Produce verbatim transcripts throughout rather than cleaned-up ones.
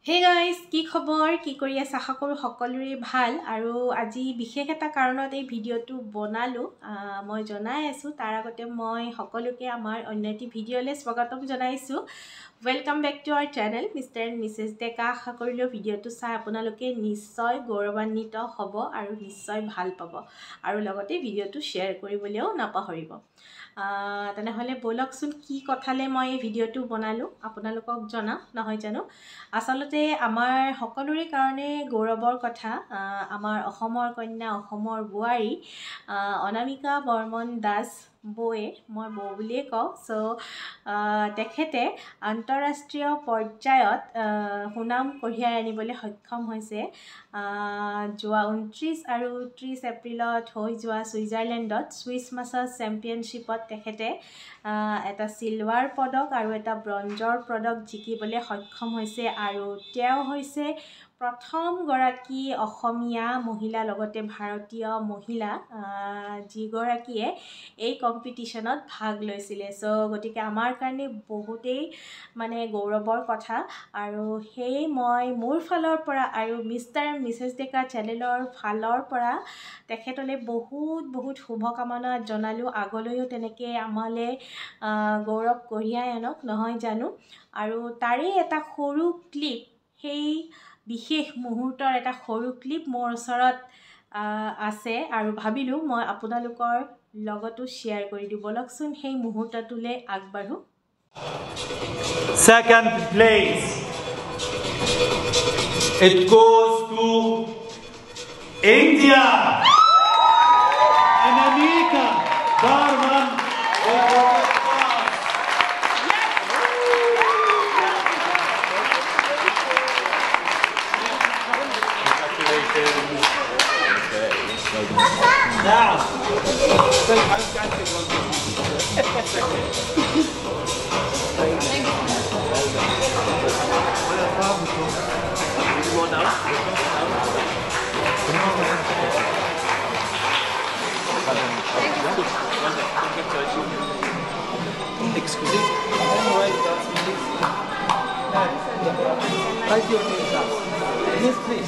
Hey guys, কি খবৰ কি কৰি আছে আশা কৰো সকলোৰে ভাল আৰু আজি বিশেষ এটা কাৰণত এই ভিডিওটো বনালো মই জনাই আছো তাৰ আগতে মই সকলোকে আমাৰ অন্যটি ভিডিওলে স্বাগতম জনাইছো welcome back to our channel mister and missus Deka আশা কৰিলো ভিডিওটো চাই আপোনালোকে নিশ্চয় গৌৰৱান্বিত হ'ব আৰু নিশ্চয় ভাল পাব আৰু লগতে ভিডিওটো শেয়াৰ কৰিবলৈও নাপাহৰিব তেনেহলে বলকচোন কি কথালে মই এই ভিডিওটো বনালো আপোনালোকক জনা নহয় জানো আসলতে আমাৰ সকলোৰে কাৰণে গৌৰৱৰ কথা আমাৰ অসমৰ কন্যা অসমৰ বুৱাৰী অনামিকা বৰ্মন দাস বয়ে মই বৌ বুলিয়ে কওঁ সো তেখেতে আন্তঃৰাষ্ট্ৰীয় পৰ্যায়ত সুনাম কঢ়িয়াই আনিবলৈ সক্ষম হৈছে যোৱা ঊনত্ৰিশ আৰু ত্ৰিশ এপ্ৰিলত হৈ যোৱা সুইজাৰলেণ্ডত সুইচ মাসাজ চেম্পিয়নশ্বিপত তেখেতে এটা সিলভাৰ পদক আৰু এটা ব্ৰঞ্জৰ পদক জিকিবলৈ সক্ষম হৈছে আৰু তেওঁ হৈছে প্ৰথম গৰাকী অসমীয়া মহিলা লগতে ভাৰতীয় মহিলা যিগৰাকীয়ে এই কম্পিটিশনত ভাগ লৈছিলে সো গতিকে আমাৰ কাৰণে বহুতেই মানে গৌৰৱৰ কথা আৰু সেই মই মোৰ ফালৰ পৰা আৰু মিস্টাৰ এণ্ড মিসেস ডেকা চেনেলৰ ফালৰ পৰা তেখেতলে বহুত বহুত শুভকামনা জনালো আগলৈও তেনেকে আমালে গৌৰৱ কঢ়িয়াই আনক নহয় জানো আৰু তাৰে এটা সৰু ক্লিপ সেই বিশেষ মুহূৰ্তৰ এটা সৰু ক্লিপ মোৰ ওচৰত আছে আৰু ভাবিলো মই আপোনালোকৰ লগতো শেয়াৰ কৰি দিব লগচোন সেই মুহূৰ্তটোলে আগবাঢ়ো Second place it goes to India Anamika Barman Now, so I've got to go. Excuse me. Write your name down. Yes, please.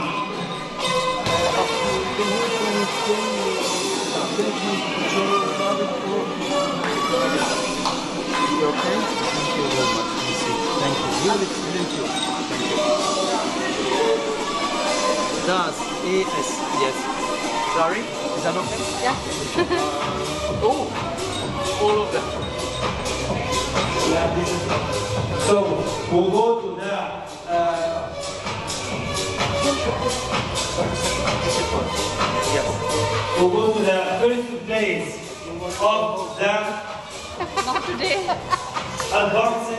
You okay? Thank you very much. Thank you. You will explain to you. Das A S. Yes. Sorry. Is that okay? Yeah. uh, oh, all of them. Yeah, this is. So we'll go to the. Uh, Yes. We'll go to the first place of the Not today. advanced